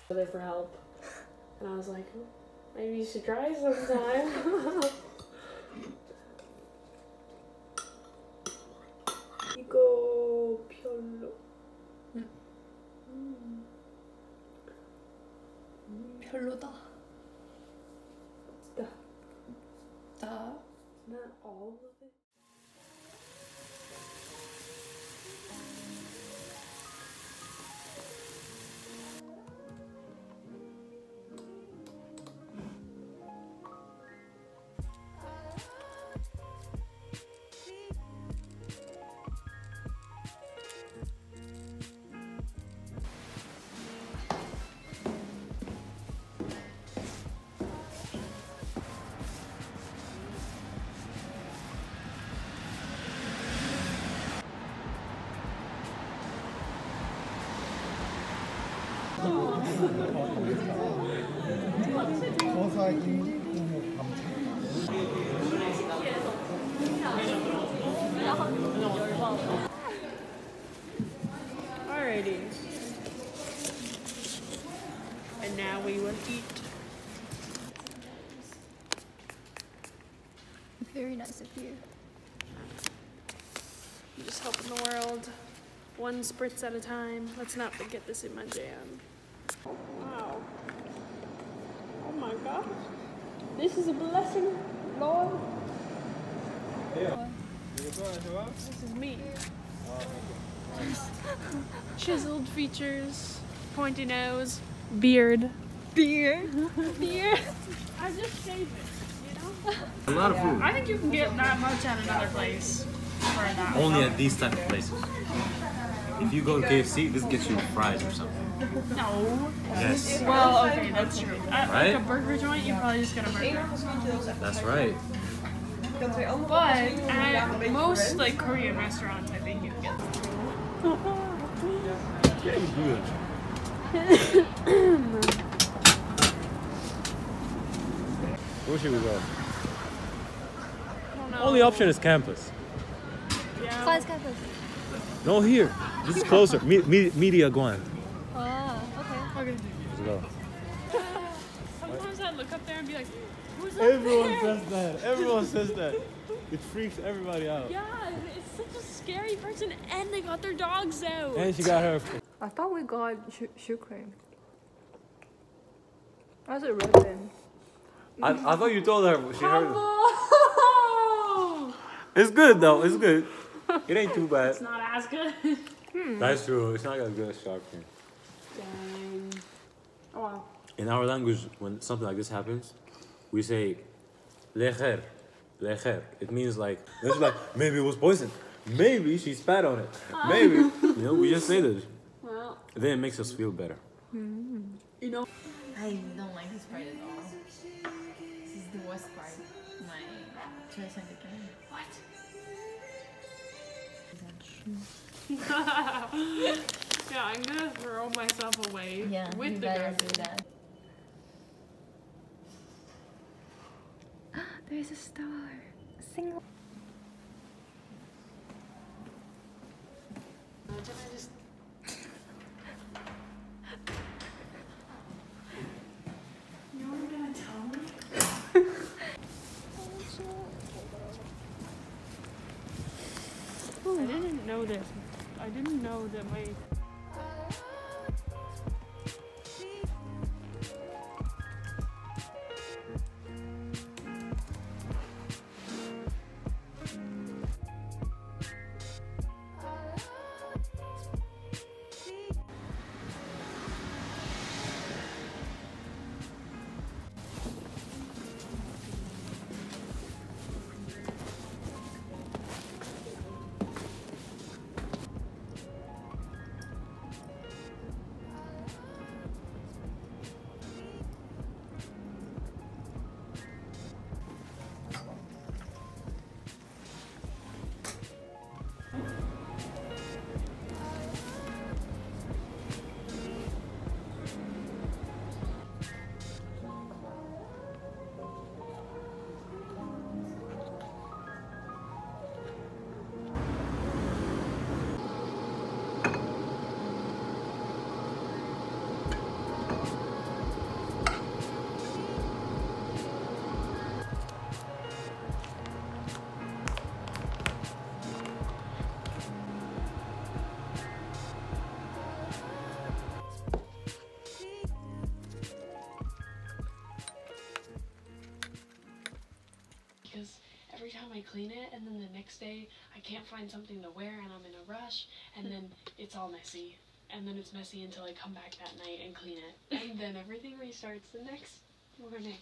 there for help. And I was like, oh, maybe you should try sometime. 이거 별로. 별로다. 다. Not all of it. Alrighty. And now we will eat. Very nice of you. I'm just helping the world. One spritz at a time. Let's not forget this in my jam. Wow. Oh my gosh. This is a blessing, Lord. This is me. Chiseled features, pointy nose, beard. Beard? Beard. I just shaved it, you know? A lot of food. I think you can get that much at another place. For that. Only at these type of places. If you go to KFC, this gets you fries or something. No. Yes. Well, okay, that's true. At Right? like a burger joint, you probably just get a burger. That's right. But at most like Korean restaurants, I think you can get them. Getting good. Where should we go? I don't know. Only option is campus. Yeah. Science campus. No, here. This is closer. Media Guan. Ah, okay. Okay. Let's go. Sometimes I look up there and be like, who's up Everyone there? says that. Everyone says that. It freaks everybody out. Yeah, it's such a scary person, and they got their dogs out. And she got her. I thought we got shoe cream. Why is it red then? I thought you told her. She heard it. Bravo! It's good though. It's good. It ain't too bad. It's not as good. That's true. It's not as good as shark fin. Dang. Oh wow. In our language, when something like this happens, we say lecher, lecher. It means like it's like maybe it was poison. Maybe she spat on it. Maybe you know we just say this. Well, Then it makes us feel better. you know. I don't like this part at all. This is the worst part. My choice on the game. What? Yeah, I'm gonna throw myself away Yeah, with you the better garbage. do that. There's a star. A single. Can I just... You weren't gonna tell me? I didn't know this. I didn't know that my... clean it, and then the next day I can't find something to wear and I'm in a rush, and then it's all messy. And then it's messy until I come back that night and clean it. And then everything restarts the next morning.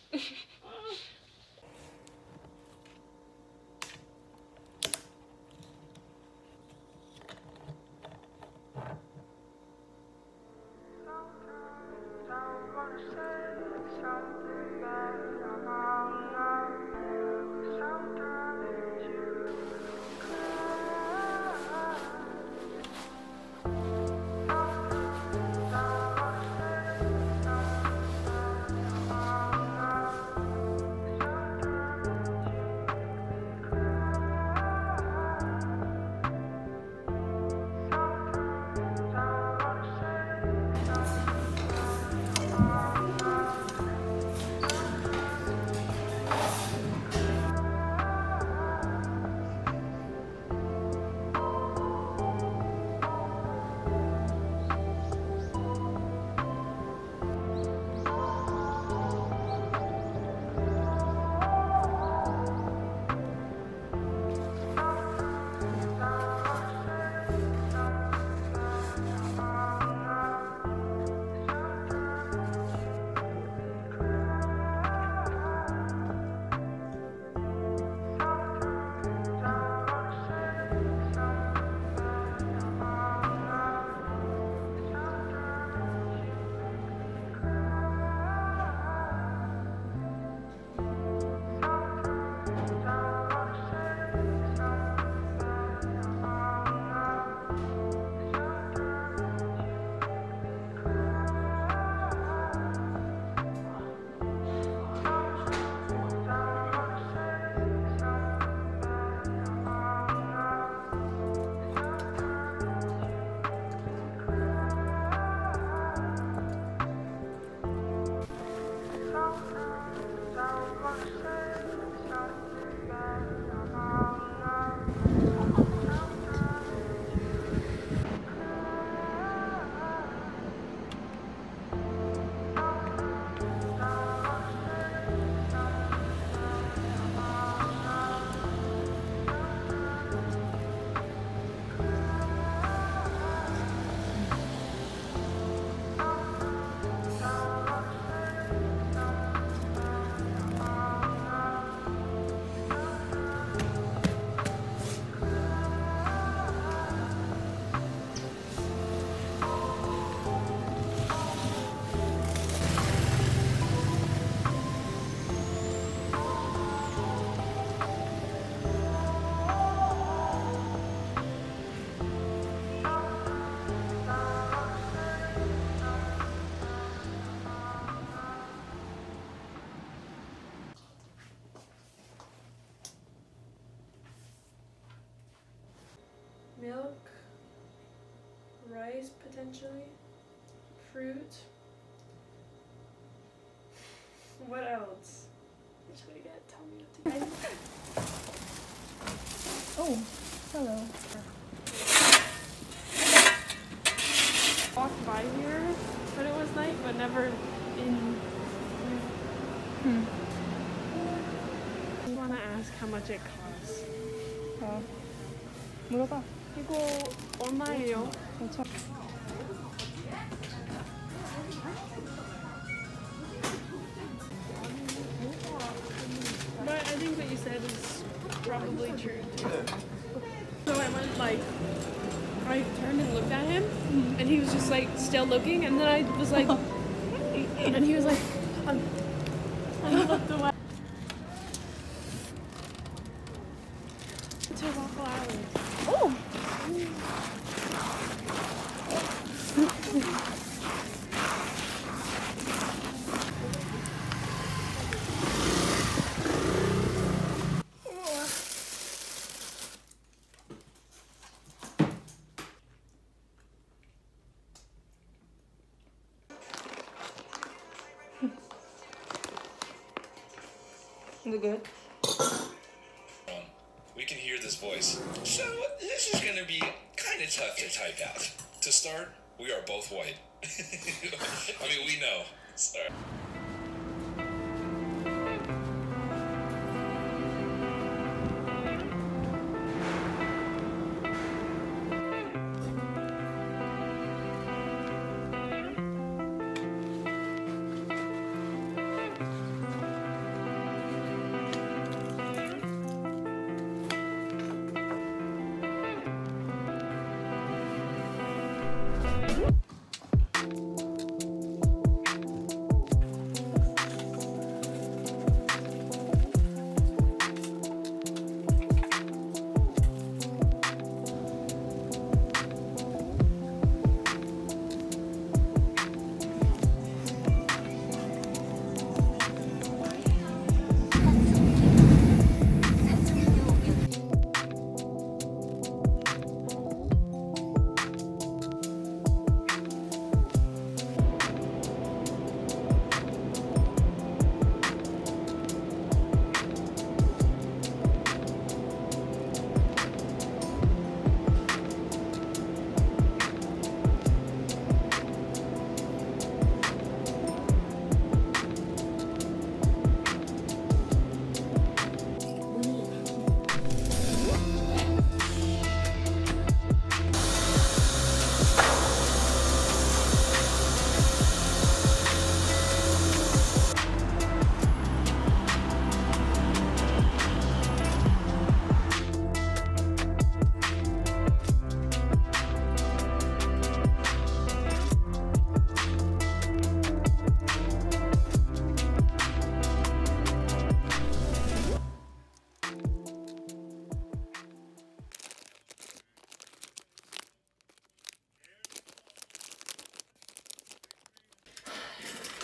Milk, rice potentially, fruit. What else? What should I get? Tell me what to get. Oh, hello. Walked by here when it was night, but never in. I want to ask how much it costs. 물어봐. 이거 얼마예요? 괜찮아. But I think what you said is probably true too. So I went like, I turned and looked at him, and he was just like still looking, and then I was like, and he was like, and he looked away. To Waffle Island. Oh! Is it good? We can hear this voice. So, this is going to be kind of tough to type out. To start, we are both white. I mean, we know. Sorry.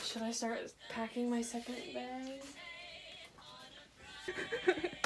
Should I start packing my second bag?